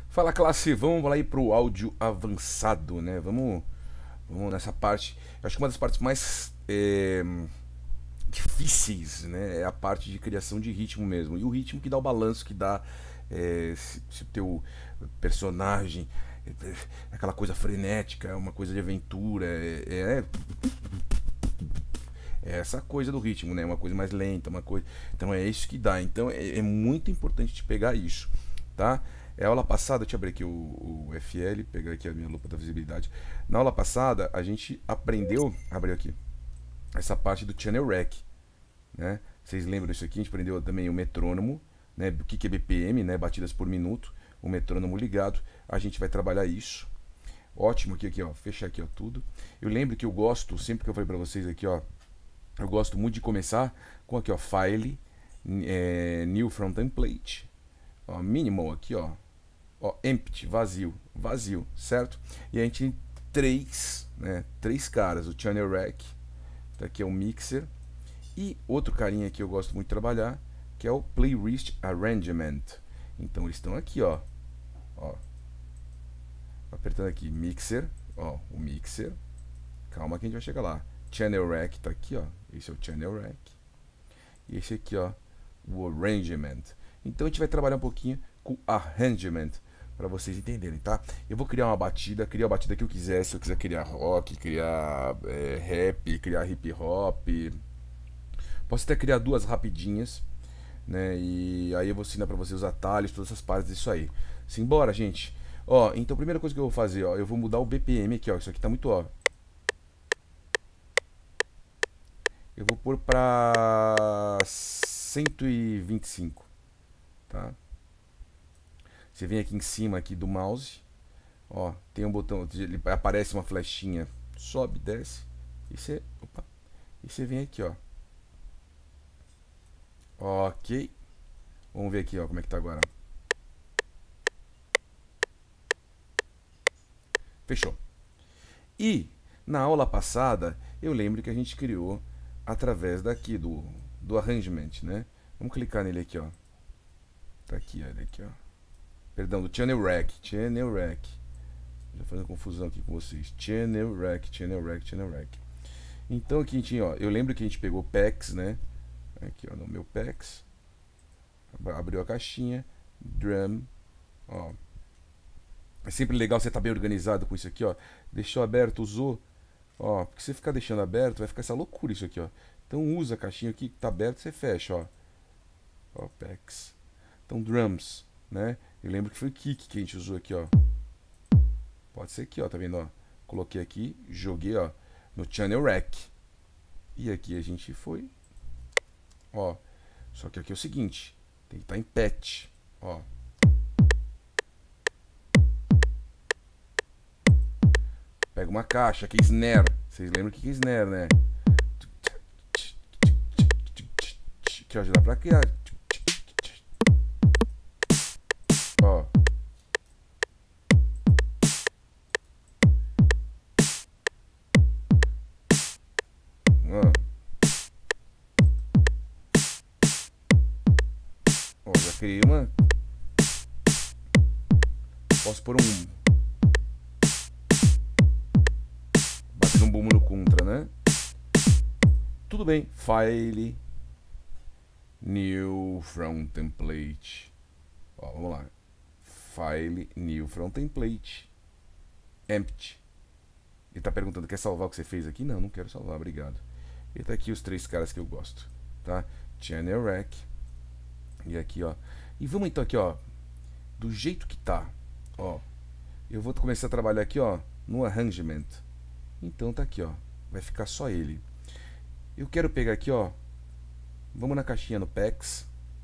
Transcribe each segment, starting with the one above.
Fala, classe, vamos lá ir pro áudio avançado, né? Vamos nessa parte. Eu acho que uma das partes mais difíceis, né, é a parte de criação de ritmo mesmo. E o ritmo que dá o balanço, que dá se o teu personagem é aquela coisa frenética, é uma coisa de aventura, é essa coisa do ritmo, né? Uma coisa mais lenta, uma coisa. Então é isso que dá. Então é muito importante te pegar isso, tá? É a aula passada, deixa eu abrir aqui o FL, pegar aqui a minha lupa da visibilidade. Na aula passada, a gente aprendeu, abriu aqui, essa parte do channel rack, né? Vocês lembram disso aqui? A gente aprendeu também o metrônomo, né? O que é BPM, né? Batidas por minuto, o metrônomo ligado. A gente vai trabalhar isso. Ótimo aqui, ó. Fechar aqui, ó, tudo. Eu lembro que eu gosto, sempre que eu falei pra vocês aqui, ó, eu gosto muito de começar com aqui, ó, File, New from Template, ó, Minimal aqui, ó, Empty, vazio, certo? E a gente tem três caras, o Channel Rack, tá aqui é o Mixer, e outro carinha que eu gosto muito de trabalhar, que é o Playlist Arrangement. Então eles estão aqui, ó, apertando aqui, Mixer, ó, o Mixer, calma que a gente vai chegar lá. Channel Rack tá aqui, ó. Esse é o Channel Rack. E esse aqui, ó, o Arrangement. Então a gente vai trabalhar um pouquinho com Arrangement para vocês entenderem, tá? Eu vou criar uma batida, criar a batida que eu quiser. Se eu quiser criar rock, criar rap, criar hip hop, posso até criar duas rapidinhas, né? E aí eu vou ensinar para vocês os atalhos, todas essas partes disso aí. Simbora, gente. Ó, então a primeira coisa que eu vou fazer, ó, eu vou mudar o BPM aqui, ó. Isso aqui tá muito, ó. Eu vou pôr para 125, tá? Você vem aqui em cima aqui do mouse, ó, tem um botão, ele aparece uma flechinha, sobe, desce, e você vem aqui, ó. Ok. Vamos ver aqui, ó, como é que tá agora. Fechou. E na aula passada, eu lembro que a gente criou através daqui do arrangement, né? Vamos clicar nele aqui, ó. Tá aqui, olha aqui, ó. Perdão, do Channel Rack. Já fazendo confusão aqui com vocês. Channel Rack. Então aqui a gente, ó, eu lembro que a gente pegou packs, né? Aqui, ó, no meu packs. Abriu a caixinha. Drum, ó. É sempre legal você estar bem organizado com isso aqui, ó. Deixou aberto, usou. Ó, porque se você ficar deixando aberto, vai ficar essa loucura isso aqui, ó. Então usa a caixinha aqui que tá aberto, você fecha, ó. Ó, packs. Então drums, né? Eu lembro que foi o kick que a gente usou aqui, ó. Pode ser aqui, ó, tá vendo, ó? Coloquei aqui, joguei, ó, no channel rack. E aqui a gente foi, ó. Só que aqui é o seguinte, tem que estar em patch, ó. Pega uma caixa, que é snare. Vocês lembram o que é snare, né? Que ajuda pra criar. Ó. Ó, já criei uma. Posso pôr bater um bumbo no contra, né? Tudo bem. File. New from template. Ó, vamos lá. File, new from template. Empty. Ele tá perguntando, quer salvar o que você fez aqui? Não, não quero salvar, obrigado. E tá aqui os três caras que eu gosto, tá? Channel Rack. E aqui, ó. E vamos então aqui, ó. Do jeito que tá, ó. Eu vou começar a trabalhar aqui, ó, no arrangement. Então tá aqui, ó. Vai ficar só ele. Eu quero pegar aqui, ó. Vamos na caixinha no packs.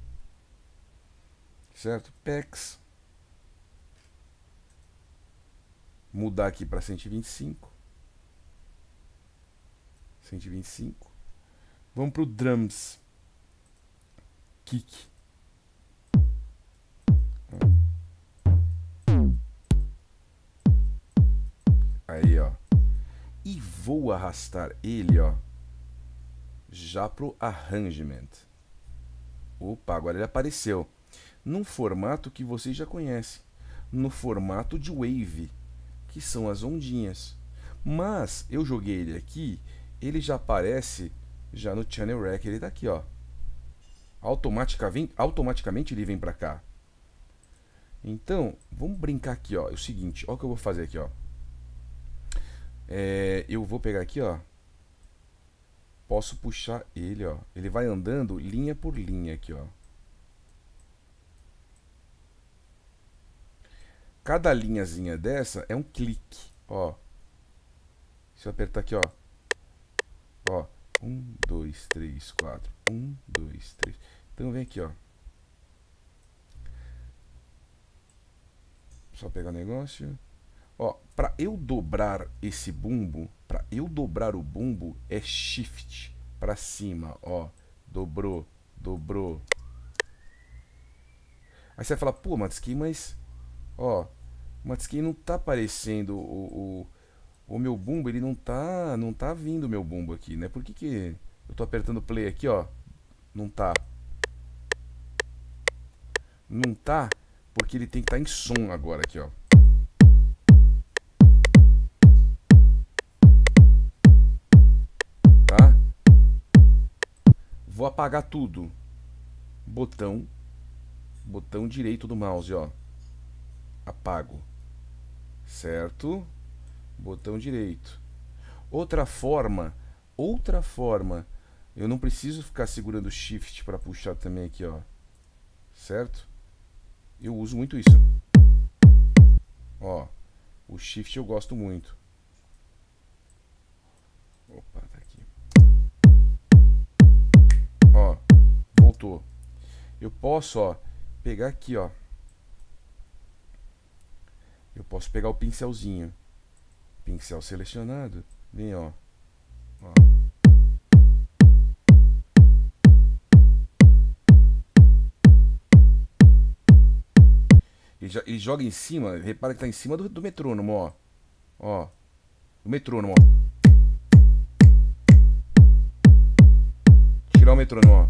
Certo? Packs. Mudar aqui para 125. 125. Vamos pro drums. Kick. Aí, ó. E vou arrastar ele, ó, já pro arrangement. Opa, agora ele apareceu num formato que vocês já conhecem. no formato de wave, que são as ondinhas. Mas eu joguei ele aqui, ele já aparece já no Channel Rack, ele tá aqui, ó. Automaticamente ele vem para cá. Então, vamos brincar aqui, ó. É o seguinte, ó o que eu vou fazer aqui, ó. Eu vou pegar aqui, ó. Posso puxar ele, ó. Ele vai andando linha por linha aqui, ó. Cada linhazinha dessa é um clique, ó. Se eu apertar aqui, ó. Ó, 1, 2, 3, 4. 1, 2, 3. Então vem aqui, ó. Só pegar o negócio. Ó, para eu dobrar esse bumbo, para eu dobrar o bumbo é shift para cima, ó. Dobrou, dobrou. Aí você vai falar, pô, Matsuki, mas ó, Matsuki, não tá aparecendo o meu bumbo, ele não tá vindo o meu bumbo aqui, né? Por que eu tô apertando play aqui, ó? Não tá. Não tá porque ele tem que estar em som agora aqui, ó. Tá? Vou apagar tudo. Botão direito do mouse, ó. Apago. Certo? Botão direito. Outra forma, eu não preciso ficar segurando Shift para puxar também aqui, ó. Certo? Eu uso muito isso. Ó, o Shift eu gosto muito. Opa, tá aqui. Ó, voltou. Eu posso, ó, pegar aqui, ó. Eu posso pegar o pincelzinho. Pincel selecionado. Vem, ó. Ó. Ele joga em cima. Repara que tá em cima do metrônomo, ó. Ó. O metrônomo, ó. Tirar o metrônomo, ó.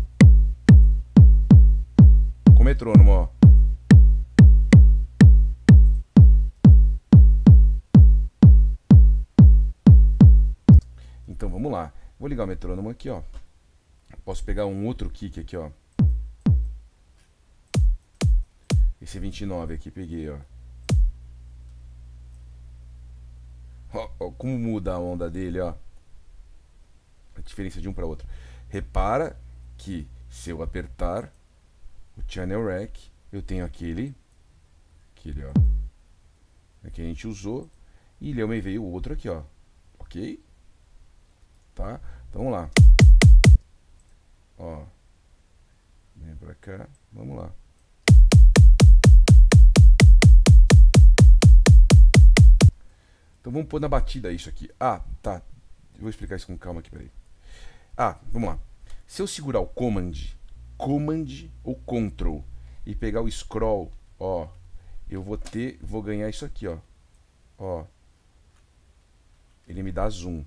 Com o metrônomo, ó. Então vamos lá. Vou ligar o metrônomo aqui, ó. Posso pegar um outro kick aqui, ó. Esse 29 aqui, peguei, ó. Ó, como muda a onda dele, ó. A diferença de um para outro. Repara que se eu apertar o Channel Rack, eu tenho aquele, ó. Que a gente usou. E ele veio o outro aqui, ó. Ok? Tá? Então vamos lá. Ó. Vem pra cá. Vamos lá. Então vamos pôr na batida isso aqui. Ah, tá. Eu vou explicar isso com calma aqui, peraí. Ah, vamos lá. Se eu segurar o Command ou Ctrl e pegar o Scroll, ó, eu vou ganhar isso aqui, ó. Ó. Ele me dá zoom.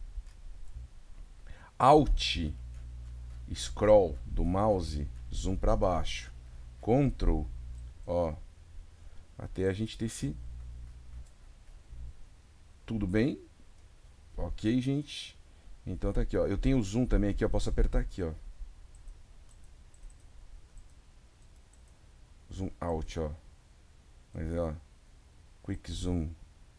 Alt, Scroll do mouse, zoom para baixo. Ctrl, ó, até a gente ter esse. Tudo bem? Ok, gente. Então tá aqui, ó. Eu tenho o zoom também aqui, ó. Posso apertar aqui, ó. Zoom out, ó. Mas ó, quick zoom,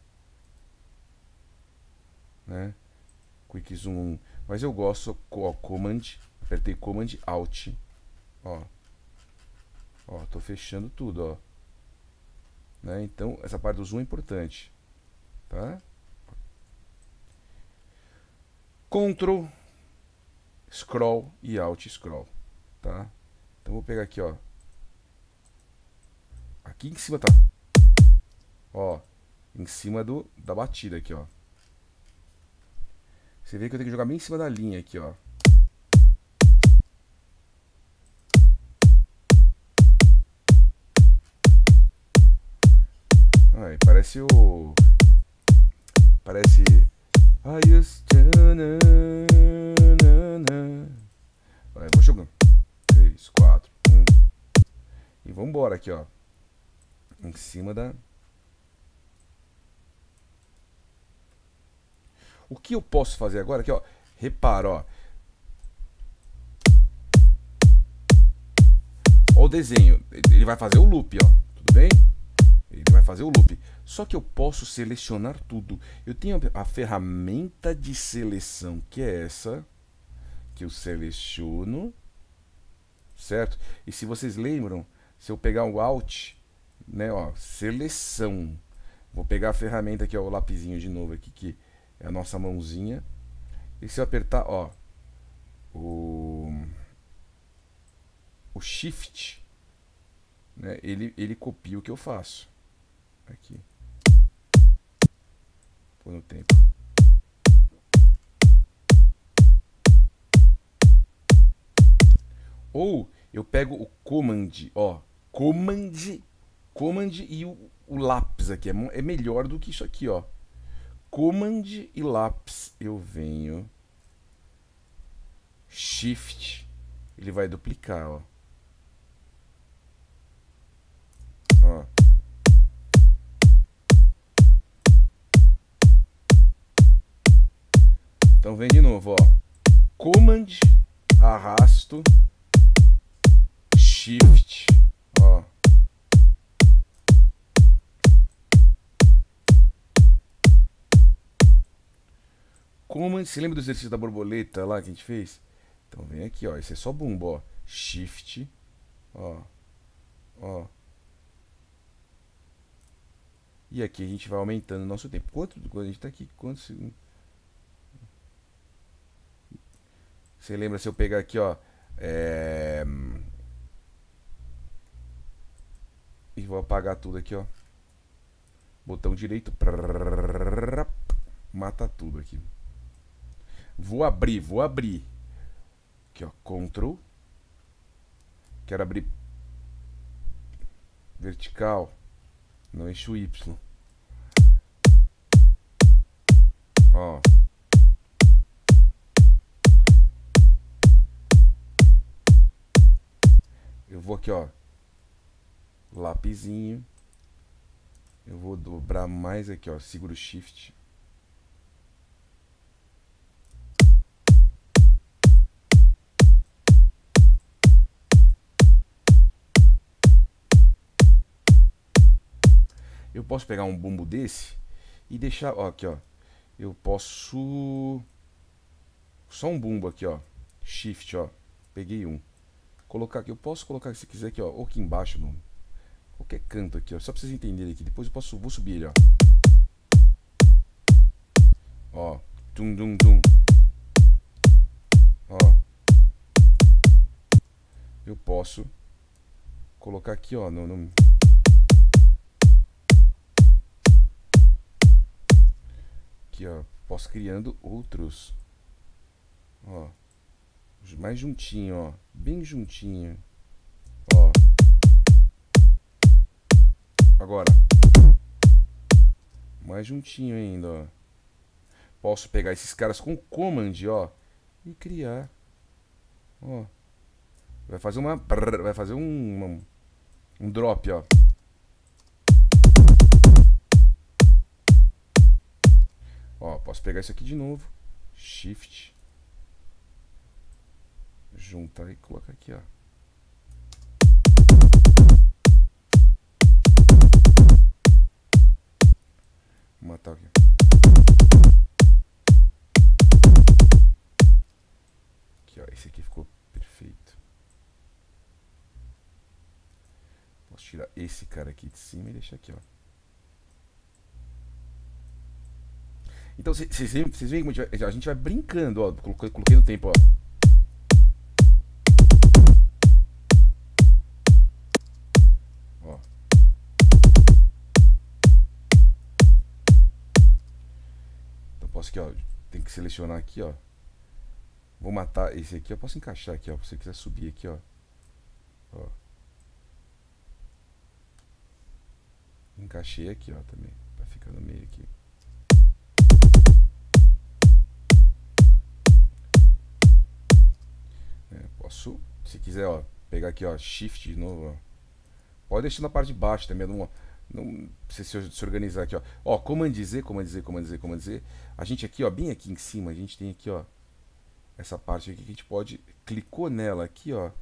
né? Quick zoom. Mas eu gosto, ó, Command, apertei Command Alt, ó. Ó, tô fechando tudo, ó. Né? Então, essa parte do zoom é importante, tá? Ctrl, Scroll e Alt Scroll, tá? Então vou pegar aqui, ó. Aqui em cima tá, ó, em cima da batida aqui, ó. Você vê que eu tenho que jogar bem em cima da linha aqui, ó. Ai, parece o... Parece... I used to... Vai, vou jogando. 3, 4, 1. E vambora aqui, ó. Em cima da... O que eu posso fazer agora aqui, ó. Repara, ó. Ó o desenho. Ele vai fazer o loop, ó. Tudo bem? Ele vai fazer o loop. Só que eu posso selecionar tudo. Eu tenho a ferramenta de seleção, que é essa. Que eu seleciono. Certo? E se vocês lembram, se eu pegar o Alt, né, ó, seleção. Vou pegar a ferramenta aqui, ó, o lapisinho de novo aqui, que é a nossa mãozinha. E se eu apertar, ó, o Shift, né, ele copia o que eu faço. Aqui. Põe no tempo. Ou eu pego o Command, ó, Command e o lápis aqui. É melhor do que isso aqui, ó. Command e lápis. Eu venho. Shift. Ele vai duplicar, ó. Ó. Então vem de novo, ó. Command, arrasto, Shift, ó. Command, você lembra do exercício da borboleta lá que a gente fez? Então vem aqui, ó. Esse é só bumbo, ó. Shift, ó. Ó. E aqui a gente vai aumentando o nosso tempo. Quando a gente tá aqui, quantos segundos? Você lembra se eu pegar aqui, ó. E vou apagar tudo aqui, ó. Botão direito. Mata tudo aqui. Vou abrir. Aqui, ó. Ctrl. Quero abrir vertical. No eixo Y. Ó. Eu vou aqui, ó. Lapisinho. Eu vou dobrar mais aqui, ó. Seguro o Shift. Eu posso pegar um bumbo desse e deixar, ó, aqui, ó. Eu posso... Só um bumbo aqui, ó. Shift, ó. Peguei um. Colocar aqui, eu posso colocar se quiser aqui, ó. Ou aqui embaixo, no... qualquer canto aqui, ó. Só pra vocês entenderem aqui. Depois eu posso... Vou subir ele, ó. Ó. Tum, tum, tum. Ó. Eu posso colocar aqui, ó. No... Aqui, ó. Posso criando outros. Ó. Mais juntinho, ó. Bem juntinho. Ó. Agora. Mais juntinho ainda, ó. Posso pegar esses caras com Command, ó. E criar. Ó. Vai fazer uma... Vai fazer um drop, ó. Ó, posso pegar isso aqui de novo. Shift. Juntar e colocar aqui, ó. Matar aqui. Aqui, ó. Esse aqui ficou perfeito. Posso tirar esse cara aqui de cima e deixar aqui, ó. Então, vocês veem como a gente vai brincando, ó. Coloquei no tempo, ó. Ó. Então, posso aqui, ó. Tem que selecionar aqui, ó. Vou matar esse aqui, eu posso encaixar aqui, ó. Se você quiser subir aqui, ó. Ó. Encaixei aqui, ó, também. Pra ficar no meio aqui. Posso, se quiser, ó, pegar aqui, ó, Shift de novo, ó. Pode deixar na parte de baixo também, Não precisa se organizar aqui, ó. Ó, Command Z, Command Z, Command Z, Command Z. A gente aqui, ó, bem aqui em cima, a gente tem aqui, ó, essa parte aqui que a gente pode, clicou nela aqui, ó.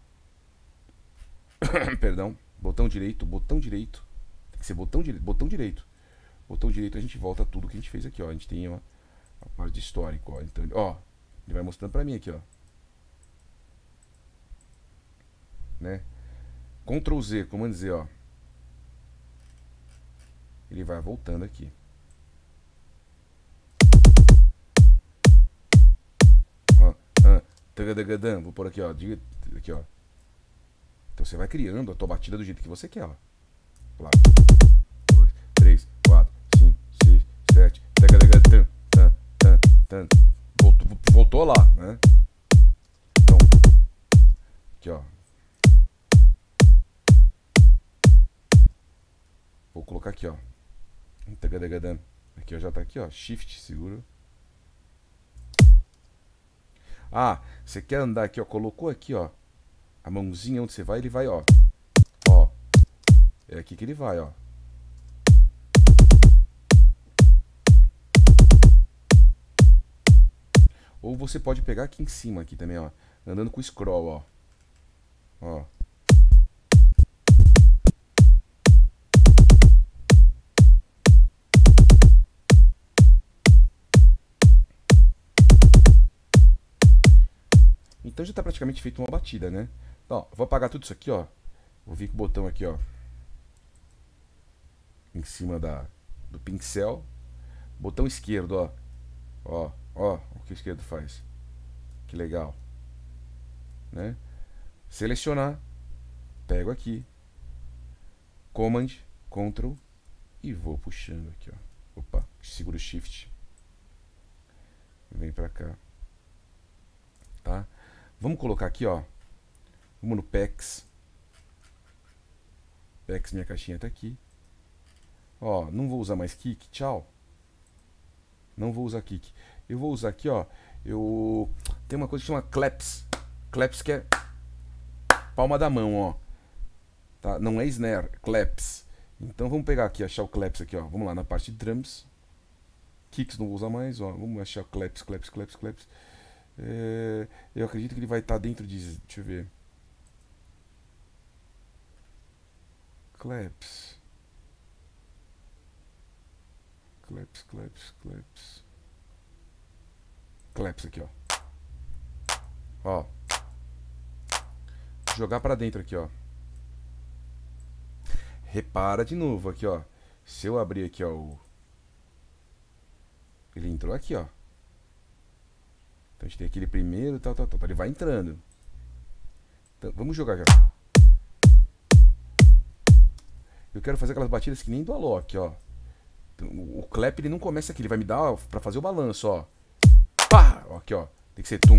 Perdão, botão direito, botão direito. Tem que ser botão direito, botão direito. Botão direito, a gente volta tudo que a gente fez aqui, ó. A gente tem, ó, a parte de histórico, ó. Então, ó, ele vai mostrando pra mim aqui, ó. Né? Ctrl Z, Command Z, ó. Ele vai voltando aqui. Ó, vou pôr aqui, ó. Aqui, ó. Então você vai criando a tua batida do jeito que você quer, ó. Lá. 2, 3, 4, 5, 6, 7. Voltou lá, né? Então, aqui, ó. Vou colocar aqui, ó. Aqui, ó, já tá aqui, ó. Shift, segura. Ah, você quer andar aqui, ó. Colocou aqui, ó. A mãozinha onde você vai, ele vai, ó. Ó. É aqui que ele vai, ó. Ou você pode pegar aqui em cima, aqui também, ó. Andando com o scroll, ó. Ó. Então já está praticamente feito uma batida, né? Então, ó, vou apagar tudo isso aqui, ó. Vou vir com o botão aqui, ó. Em cima do pincel. Botão esquerdo, ó. Ó o que o esquerdo faz. Que legal. Né? Selecionar. Pego aqui. Command, Ctrl. E vou puxando aqui, ó. Opa, seguro o Shift. Vem pra cá. Tá? Vamos colocar aqui, ó. Vamos no PEX. PEX, minha caixinha tá aqui. Ó, não vou usar mais kick, tchau. Não vou usar kick. Eu vou usar aqui, ó. Tem uma coisa que chama claps. Claps que é palma da mão, ó. Tá? Não é snare, claps. Então vamos pegar aqui, achar o claps aqui, ó. Vamos lá na parte de drums. Kicks não vou usar mais, ó. Vamos achar o claps. Eu acredito que ele vai estar dentro de... Deixa eu ver. Claps. Claps aqui, ó. Ó. Jogar pra dentro aqui, ó. Repara de novo aqui, ó. Se eu abrir aqui, ó. Ele entrou aqui, ó. Então a gente tem aquele primeiro, tal. Ele vai entrando. Então, vamos jogar já. Eu quero fazer aquelas batidas que nem do Alok, ó. Então, o clap ele não começa aqui, ele vai me dar ó, pra fazer o balanço, ó. Pá! Ó, aqui, ó. Tem que ser tum.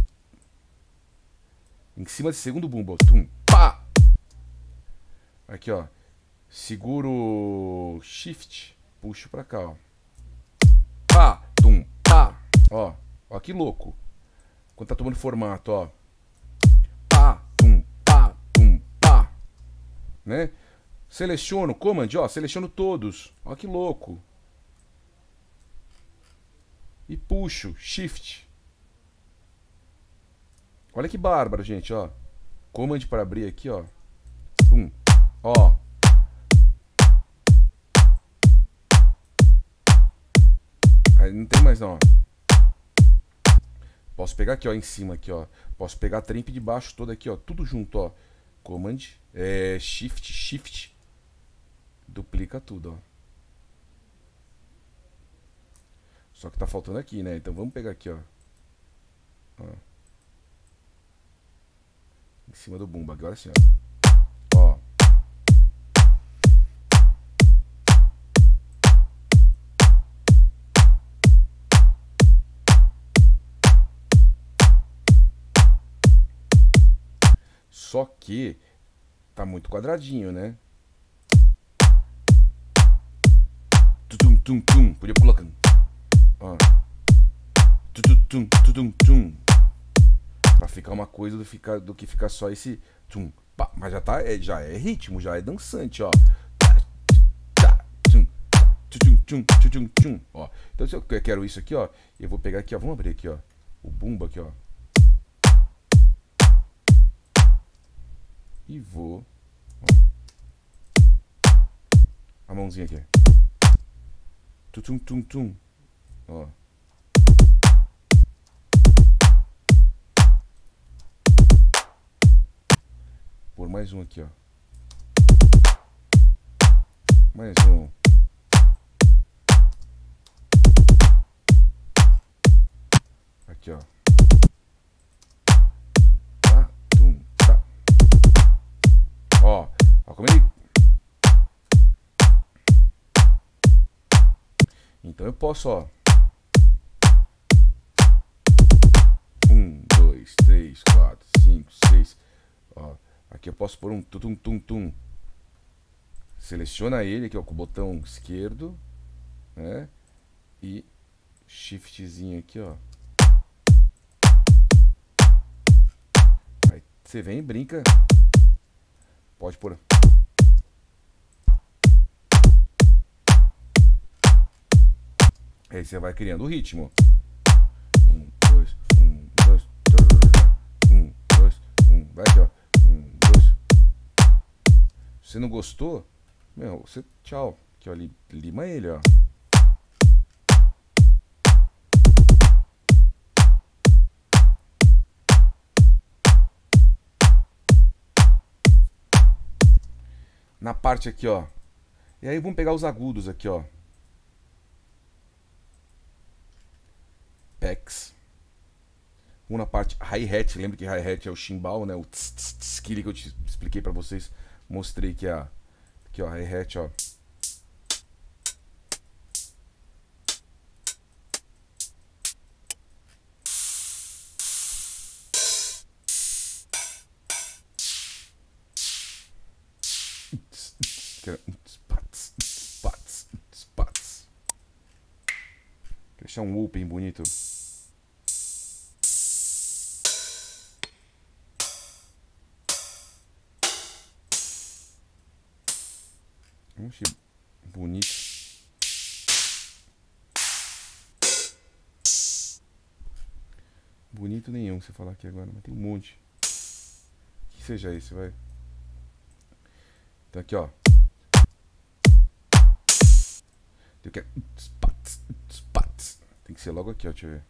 Em cima desse segundo bumbo, ó. Tum. Pá! Aqui, ó. Seguro Shift. Puxo pra cá, ó. Pá! Tum. Pá! Ó. Ó, que louco. Quando tá tomando formato, ó. Pá! Tum. Pá! Tum. Pá! Né? Seleciono, Command, ó, seleciono todos. Ó que louco. E puxo, Shift. Olha que bárbaro, gente, ó. Command para abrir aqui, ó. Ó. Aí não tem mais não, ó. Posso pegar aqui, ó, em cima aqui, ó. Posso pegar a tramp de baixo toda aqui, ó. Tudo junto, ó. Command, Shift. Duplica tudo, ó. Só que tá faltando aqui, né? Então vamos pegar aqui, ó. Em cima do bumbo. Agora sim, ó. Ó. Só que tá muito quadradinho, né? Podia colocar. Ó. Pra ficar uma coisa do que ficar só esse tum. Pá, mas já é ritmo, já é dançante, ó. tchum, tchum, tchum, tchum, ó. Então se eu quero isso aqui, ó, eu vou pegar aqui, ó, vamos abrir aqui, ó, o bumbo aqui, ó. E vou, ó, a mãozinha aqui. Tum, tum, tum, ó. Por mais um aqui, ó. Mais um. Aqui, ó. Tá, tum, tá. Ó, como ele... Então eu posso, ó. 1, 2, 3, 4, 5, 6. Ó, aqui eu posso pôr um tum, tum, tum. Seleciona ele aqui, ó, com o botão esquerdo, né? E shiftzinho aqui, ó. Aí você vem e brinca. Pode pôr. Aí você vai criando o ritmo. 1, 2, 1, 2, 1, 2, 1. Vai aqui, ó. 1, 2. Se você não gostou, meu, você tchau. Aqui, ó, lima ele, ó. Na parte aqui, ó. E aí vamos pegar os agudos aqui, ó. Packs. Um na parte hi-hat, lembra que hi-hat é o chimbal, né? O tss, tss, tss, que eu te expliquei pra vocês. Mostrei que a... Aqui, ó, hi-hat, ó. Deixar um open bonito. Bonito. Bonito nenhum, você falar aqui agora, mas tem um monte. Que seja esse, vai. Então aqui, ó. Eu quero... Tem que ser logo aqui, ó, deixa eu ver.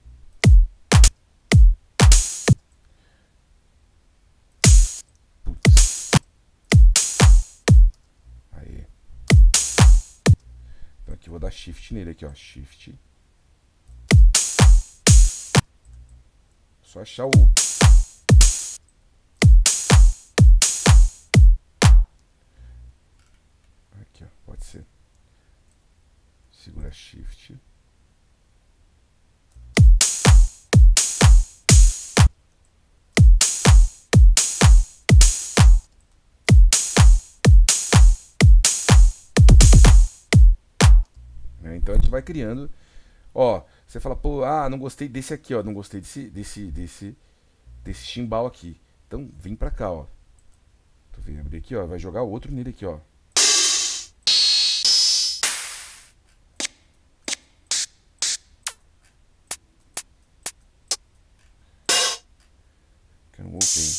Putz. Aí. Então aqui eu vou dar shift nele aqui, ó, shift. Só achar o... Aqui, ó, pode ser. Segura shift. Então a gente vai criando. Ó, você fala, pô, ah, não gostei desse aqui, ó. Não gostei desse chimbal aqui. Então vem pra cá, ó. Tô vendo abrir aqui, ó. Vai jogar o outro nele aqui, ó. Quero um open.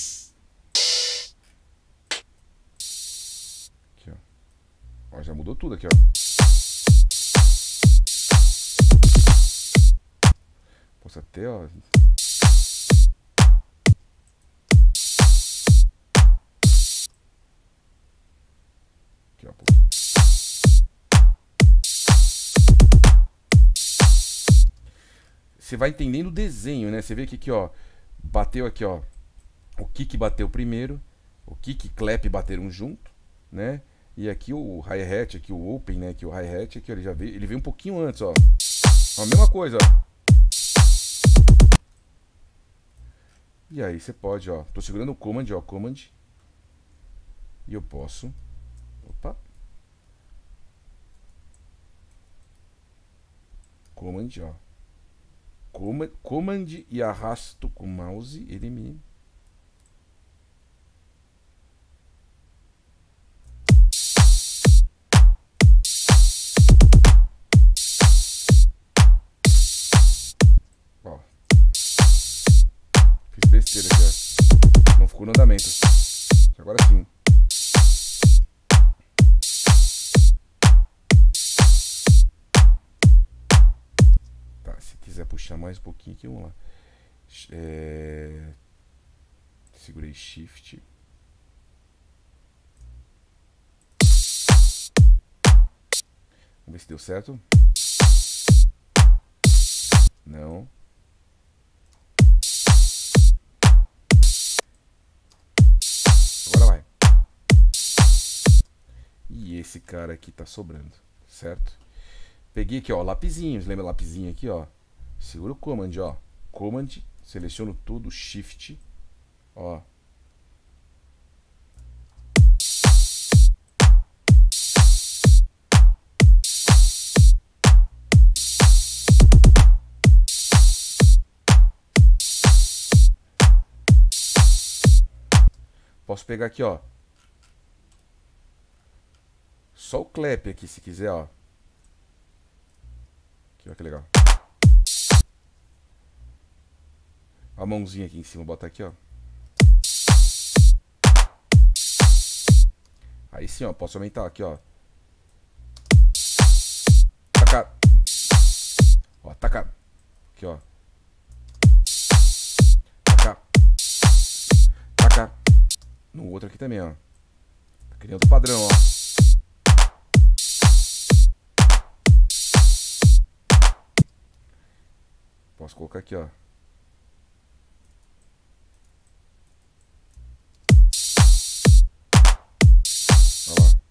Aqui, ó. Ó, já mudou tudo aqui, ó. Posso até, ó. Aqui, ó. Você vai entendendo o desenho, né? Você vê que aqui, ó. Bateu aqui, ó. O kick bateu primeiro. O kick e clap bateram junto, né? E aqui o hi-hat, aqui o open, né? Aqui o hi-hat, aqui ele já veio. Ele veio um pouquinho antes, ó. A mesma coisa, ó. E aí você pode, ó. Tô segurando o command, ó. Command. E eu posso. Opa. Command, ó. Command e arrasto com o mouse. Ele me... besteira aqui, ó. Não ficou no andamento. Agora sim. Tá, se quiser puxar mais um pouquinho aqui, vamos lá. Segurei Shift. Vamos ver se deu certo. Não. Agora vai. E esse cara aqui tá sobrando, certo? Peguei aqui, ó, lapisinhos. Lembra lapisinho aqui, ó? Segura o Command, ó. Command, seleciono tudo, Shift, ó. Posso pegar aqui, ó. Só o clap aqui, se quiser, ó. Aqui, ó, que legal. A mãozinha aqui em cima, botar aqui, ó. Aí sim, ó, posso aumentar aqui, ó. Tacar. Ó, tacar. Aqui, ó. Tacar. Tacar. No outro aqui também, ó. Tá criando padrão, ó. Posso colocar aqui, ó. Olha lá.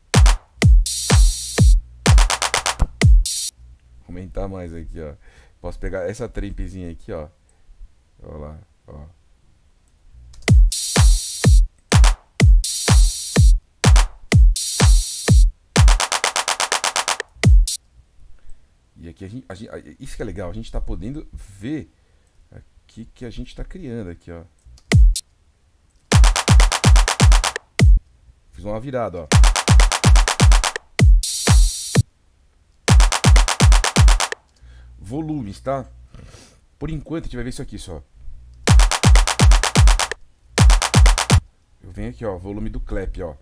Aumentar mais aqui, ó. Posso pegar essa trimpezinha aqui, ó. Olha lá, ó. E aqui isso que é legal, a gente tá podendo ver aqui que a gente tá criando aqui, ó. Fiz uma virada, ó. Volumes, tá? Por enquanto a gente vai ver isso aqui só. Eu venho aqui, ó, volume do clap, ó.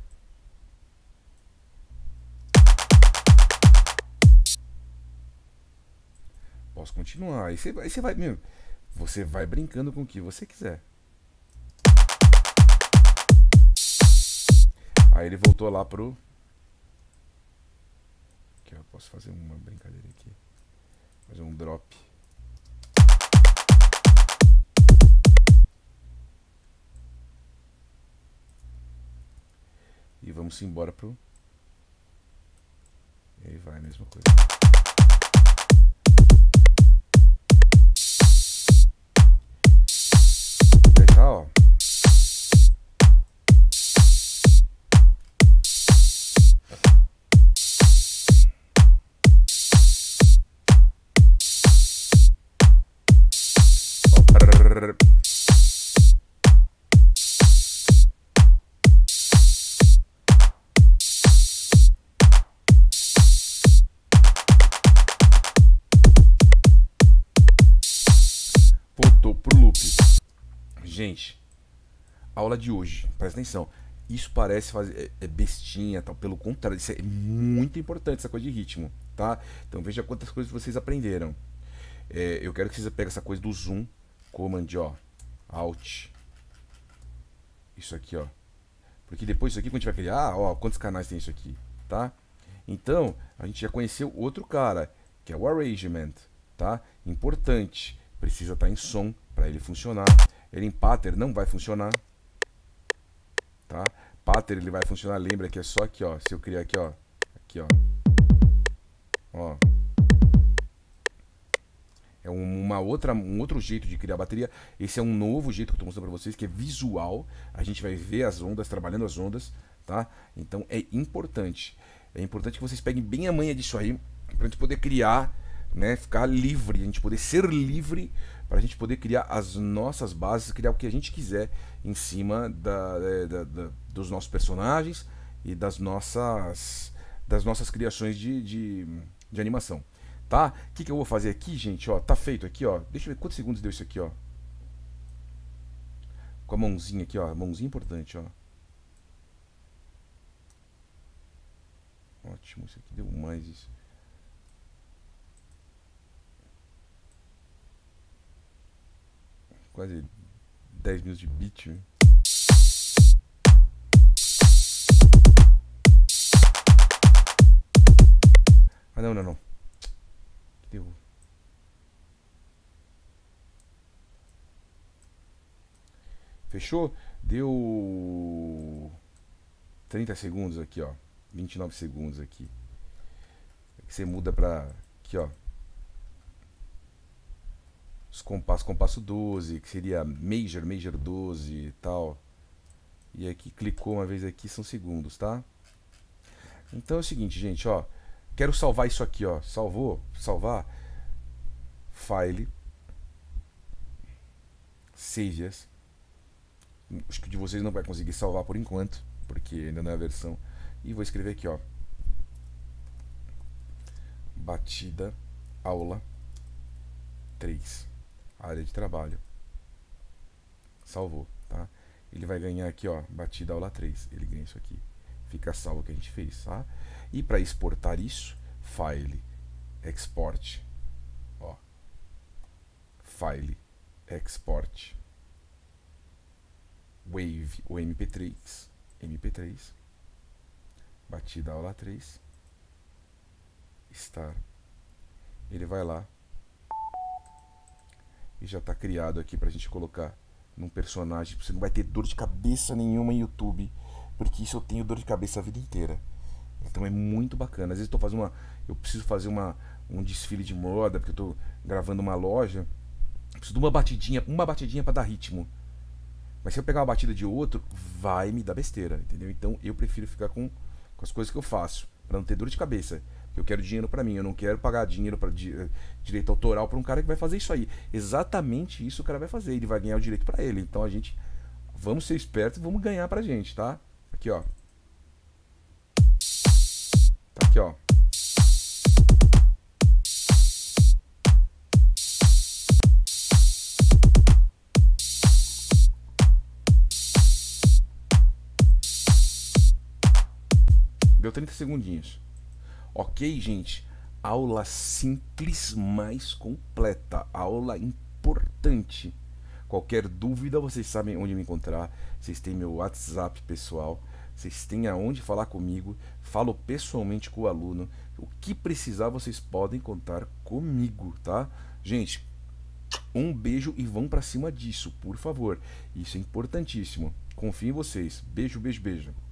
Posso continuar. Aí você vai, meu, você vai brincando com o que você quiser. Aí ele voltou lá pro... Aqui, ó, posso fazer uma brincadeira aqui. Fazer um drop. E vamos embora pro... E aí vai, a mesma coisa. E aí tá, ó. Voltou pro loop. Gente, aula de hoje, presta atenção. Isso parece fazer bestinha, tal. Pelo contrário, isso é muito importante, essa coisa de ritmo, tá? Então veja quantas coisas vocês aprenderam. Eu quero que vocês peguem essa coisa do zoom, Command, ó, Alt. Isso aqui, ó. Porque depois isso aqui, quando a gente vai criar, ó, quantos canais tem isso aqui, tá? Então, a gente já conheceu outro cara, que é o Arrangement, tá? Importante. Precisa estar em som para ele funcionar. Ele em pattern não vai funcionar, tá? Pattern ele vai funcionar, lembra que é só aqui, ó. Se eu criar aqui, ó, ó, é um outro jeito de criar bateria. Esse é um novo jeito que eu estou mostrando para vocês, que é visual. A gente vai ver as ondas, trabalhando as ondas, tá? Então é importante. É importante que vocês peguem bem a manha disso aí, para a gente poder criar, né? Ficar livre, a gente poder ser livre, para a gente poder criar as nossas bases, criar o que a gente quiser em cima dos nossos personagens e das nossas criações de animação. Tá? O que eu vou fazer aqui, gente? Ó, tá feito aqui, ó. Deixa eu ver quantos segundos deu isso aqui, ó. Com a mãozinha aqui, ó. Mãozinha importante, ó. Ótimo, isso aqui deu mais isso. Quase 10 minutos de beat, né? Ah, não, não, não. Deu. Fechou? Deu 30 segundos aqui, ó. 29 segundos aqui. Aqui você muda pra... Aqui, ó. Os compassos, compasso 12, que seria Major 12 e tal. E aqui clicou uma vez aqui, são segundos, tá? Então é o seguinte, gente, ó. Quero salvar isso aqui, ó. Salvar. File. Save as. Acho que de vocês não vai conseguir salvar por enquanto, porque ainda não é a versão. E vou escrever aqui, ó. Batida aula 3. Área de trabalho. Salvou, tá? Ele vai ganhar aqui, ó, batida aula 3. Ele ganha isso aqui. Fica salvo o que a gente fez, tá? E para exportar isso, file, export, ó. File, export. Wave, o MP3, batida aula 3, star, ele vai lá e já está criado aqui pra gente colocar num personagem. Você não vai ter dor de cabeça nenhuma em YouTube, porque isso eu tenho dor de cabeça a vida inteira. Então é muito bacana. Às vezes eu preciso fazer um desfile de moda, porque eu tô gravando uma loja, preciso de uma batidinha para dar ritmo. Mas se eu pegar uma batida de outro, vai me dar besteira, entendeu? Então eu prefiro ficar com as coisas que eu faço, para não ter dor de cabeça. Eu quero dinheiro para mim, eu não quero pagar dinheiro para direito autoral para um cara que vai fazer isso aí. Exatamente isso o cara vai fazer, ele vai ganhar o direito para ele. Então a gente vamos ser espertos e vamos ganhar pra gente, tá? Aqui, ó. Tá aqui, ó. Deu 30 segundinhos. Ok, gente? Aula simples, mais completa. Aula importante. Qualquer dúvida, vocês sabem onde me encontrar. Vocês têm meu WhatsApp pessoal. Vocês têm aonde falar comigo. Falo pessoalmente com o aluno. O que precisar, vocês podem contar comigo, tá? Gente, um beijo e vão pra cima disso, por favor. Isso é importantíssimo. Confio em vocês. Beijo, beijo, beijo.